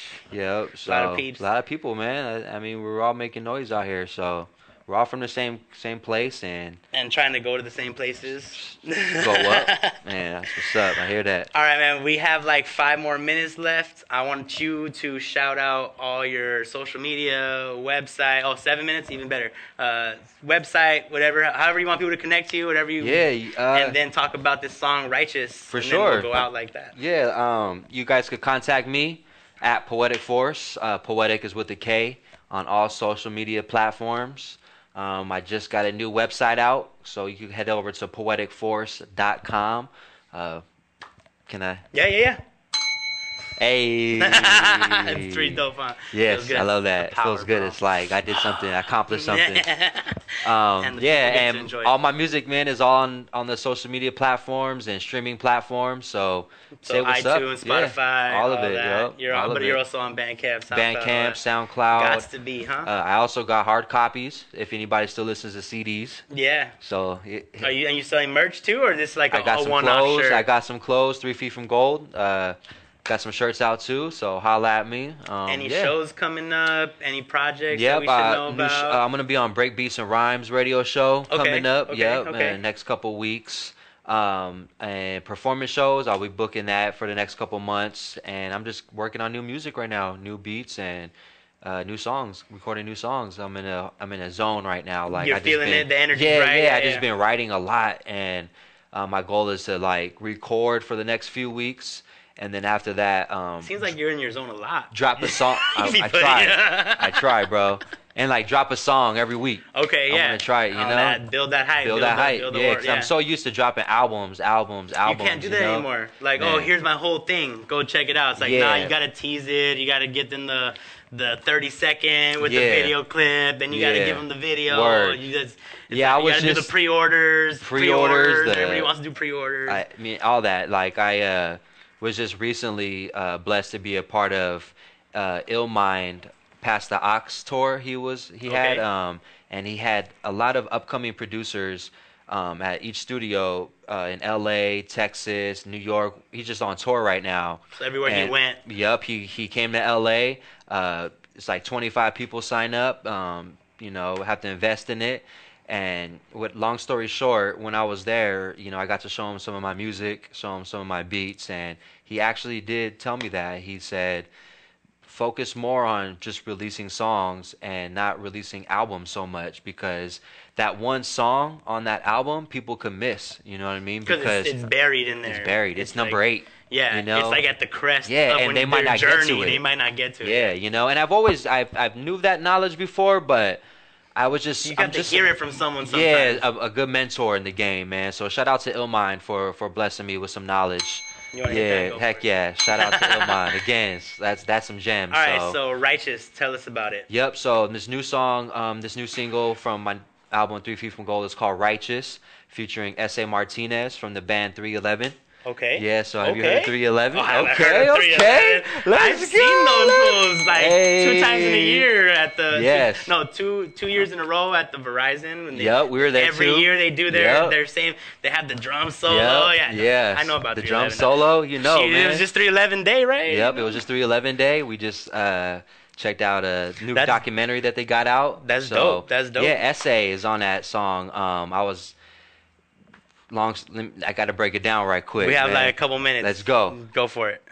Yep. So, A lot of peeps. a lot of people, man. I, I mean, we're all making noise out here, so we're all from the same same place and And trying to go to the same places. go up. Man, that's what's up. I hear that. All right, man. We have like five more minutes left. I want you to shout out all your social media, website. Oh, seven minutes, even better. Uh, website, whatever, however you want people to connect to you, whatever you. Yeah. Uh, and then talk about this song, "Righteous." For and sure. Then we'll go out like that. Yeah, um, you guys could contact me at Poetik Force. Uh, Poetic is with a K on all social media platforms. Um, I just got a new website out, so you can head over to poetic force dot com. Uh, can I? Yeah, yeah, yeah. Hey. It's pretty dope, huh? Yes, Feels good. I love that. The power, Feels good. bro. It's like I did something, I accomplished something. And Um, the yeah, people get to and enjoy it. all my music, man, is on on the social media platforms and streaming platforms. So, So say what's up. iTunes, Yeah, Spotify, all of all it. that. Yep, You're all on, of but it. you're also on Bandcamp, SoundCloud. Bandcamp, SoundCloud. Gots to be, huh? Uh, I also got hard copies if anybody still listens to C Ds. yeah. So it, Are you and you selling merch too, or just like a, I got a some one-off clothes. shirt? I got some clothes, three feet from gold. Uh, got some shirts out too. So holla at me. Um, Any yeah. shows coming up? Any projects Yep, that we should uh, know new sh- about? uh, I'm gonna be on Break Beats and Rhymes radio show Okay, coming up. okay, yep, okay. uh, next couple weeks. Um, and performance shows, I'll be booking that for the next couple months. And I'm just working on new music right now, new beats and uh, new songs, recording new songs. I'm in a I'm in a zone right now. Like You're I just feeling been, it, the energy, yeah, right? Yeah, Yeah, I just yeah. been writing a lot, and uh, my goal is to like record for the next few weeks, and then after that, um, Seems like you're in your zone a lot. drop a song. I, Easy I put, try, yeah. I try, bro, and like drop a song every week. Okay, I'm yeah. gonna try it, you Oh, know, that- build that hype. build that the- hype, build the yeah. word, Because I'm so used to dropping albums, albums, You albums. can't do that know? anymore. Like, Man. oh, here's my whole thing. Go check it out. It's like, Yeah. nah, you gotta tease it. You gotta get them the the thirty second with the Yeah. video clip. Then you gotta Yeah. give them the video. Word. You just, it's Yeah, like, I was you gotta do just- the pre-orders. Pre-orders, the- Everybody wants to do pre-orders. I mean, all that. Like, I uh, was just recently uh, blessed to be a part of uh, Illmind Past the Ox tour. He was he had Okay. um, and he had a lot of upcoming producers um, at each studio uh, in L A, Texas, New York. He's just on tour right now. So everywhere he And- went. Yep, he he came to L A. Uh, it's like twenty-five people sign up. Um, you know, have to invest in it. And with long story short, when I was there, you know, I got to show him some of my music, show him some of my beats, and he actually did tell me that. He said, focus more on just releasing songs and not releasing albums so much, because that one song on that album people could miss. You know what I mean? Because it's, it's buried in there. it's buried. It's, number like, eight. Yeah, you know? it's like at the crest. Yeah, of and when they might their not get journey, to it. They might not get to it. Yeah, you know, and I've always I've I've knew that knowledge before, but I was just You got I'm to just hear it from someone sometimes. yeah, a, a good mentor in the game, man. So shout out to Illmind for for blessing me with some knowledge. You wanna hit that? Yeah, Go heck for it. yeah. Shout out to Illmind again. That's that's some gems. All right, so. so Righteous, tell us about it. Yep. So this new song, um, this new single from my album Three Feet from Gold is called Righteous, featuring S A Martinez from the band three eleven. Okay. Yeah, so have you Okay. heard of three eleven? Oh, I haven't okay, heard of okay. three eleven. Let's I've go. seen those fools like two times in a Hey. year at the Yes. no two two years in a row at the Verizon. When they, Yep, we were there every too. year they do their Yep. their same. They have the drum solo. Yep, Yeah, yes. I know about the three drum eleven. solo. You know, Shit, man. It was just three eleven day, right? Yep, it was just three eleven day. We just uh, checked out a new That's- documentary that they got out. That's So, dope. That's dope. Yeah, S A is on that song. Um, I was long. I got to break it down right quick. We have man. like a couple minutes. Let's go. Go for it.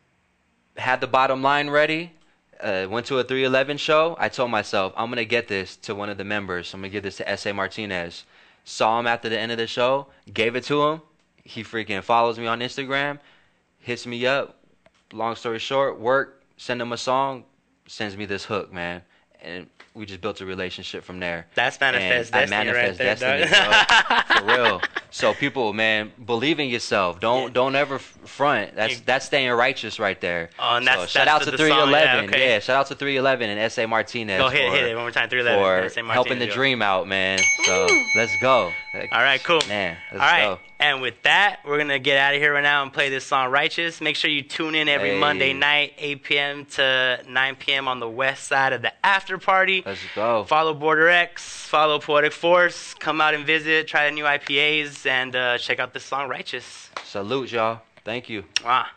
Had the bottom line ready. Uh, went to a three eleven show. I told myself I'm gonna get this to one of the members. I'm gonna give this to S A Martinez. Saw him after the end of the show. Gave it to him. He freaking follows me on Instagram. Hits me up. Long story short, work. Send him a song. Sends me this hook, man. And we just built a relationship from there. That's manifest And destiny I manifest right there, destiny, bro. For real. So people, man, believe in yourself. Don't Yeah. don't ever f- front. That's You- that's staying righteous right there. Oh, and So that's- shout that's out the- to the three song, eleven. yeah, okay. Yeah, shout out to three eleven and S A Martinez. Go hit for, hit it one more time. three eleven. for S A Martinez, helping the yo. dream out, man. So let's go. All right, cool. Man, let's All right, go. and with that, we're gonna get out of here right now and play this song "Righteous." Make sure you tune in every Hey. Monday night, eight p.m. to nine p.m. on the west side of the after party. Let's go. Follow Border X, follow Poetik Force. Come out and visit, try the new I P As, and uh, check out this song "Righteous." Salute, y'all. Thank you. Ah.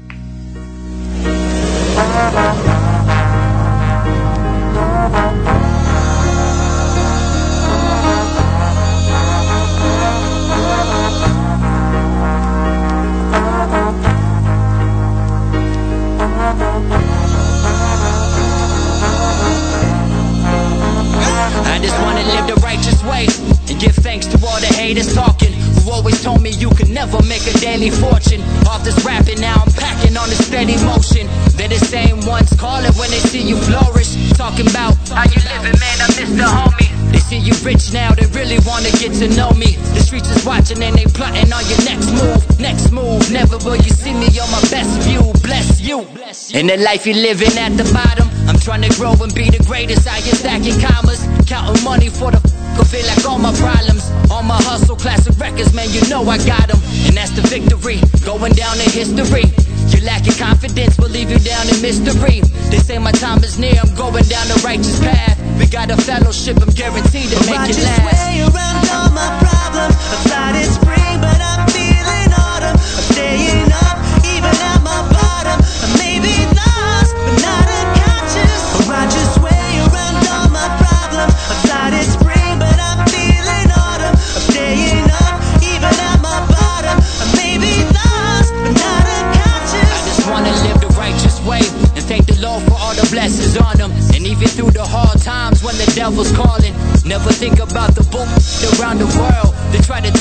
I just wanna live the righteous way and give thanks to all the haters talking, who always told me you could never make a daily fortune off this rapping. Now I'm packing on a steady motion. They're the same ones calling when they see you flourish, talking about how you living, man. I miss the homie. They see you rich now, they really wanna get to know me. The streets is watching and they plotting on your next move. Next move, never will you see me on my best view. Bless you. In the life you're living at the bottom, I'm trying to grow and be the greatest. I get stacking commas, counting money for the f***. Feel like all my problems, all my hustle, classic records, man, you know I got them. And that's the victory, going down in history. You're lacking confidence, will leave you down in mystery. They say my time is near, I'm going down the righteous path. We got a fellowship, I'm guaranteed to make it last. Way around all my problems. I thought it's spring, but I'm feeling autumn. I'm staying up, even at my bottom. I may be lost, but not unconscious. A righteous way around all my problems. I thought it's spring, but I'm feeling autumn. I'm staying up, even at my bottom.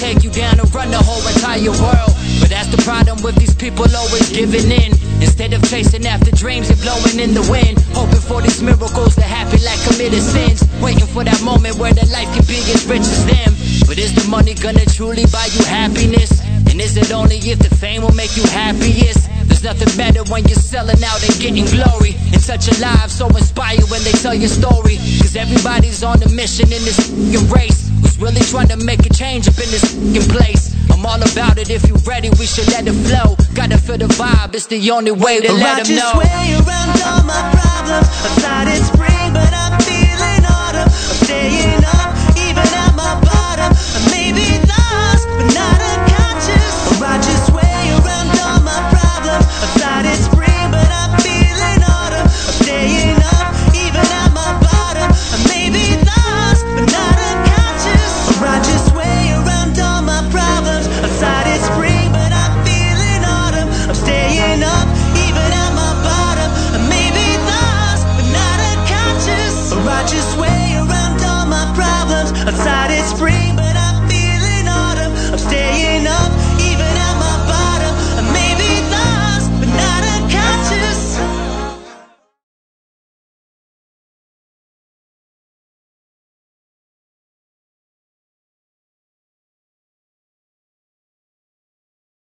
take you down and run the whole entire world. But that's the problem with these people always giving in. Instead of chasing after dreams and blowing in the wind, hoping for these miracles to happen like committed sins, waiting for that moment where their life can be as rich as them. But is the money gonna truly buy you happiness? And is it only if the fame will make you happiest? There's nothing better when you're selling out and getting glory, and such a life so inspired when they tell your story. Cause everybody's on a mission in this f***ing race, who's really trying to make a change up in this f***ing place. I'm all about it, if you're ready we should let it flow. Gotta feel the vibe, it's the only way to let them know. I just way around all my problems. Outside it's spring but I'm feeling autumn. I'm staying up even at my bottom. I may be lost but not unconscious. I just way around all my problems. Outside it's spring but I'm feeling autumn. I'm staying up even at my bottom. I may be lost but not unconscious. I just way around all my problems. Outside it's spring but I'm feeling autumn. I'm staying up even at my bottom. I may be lost but not unconscious. I just way around all my problems. Outside it's spring.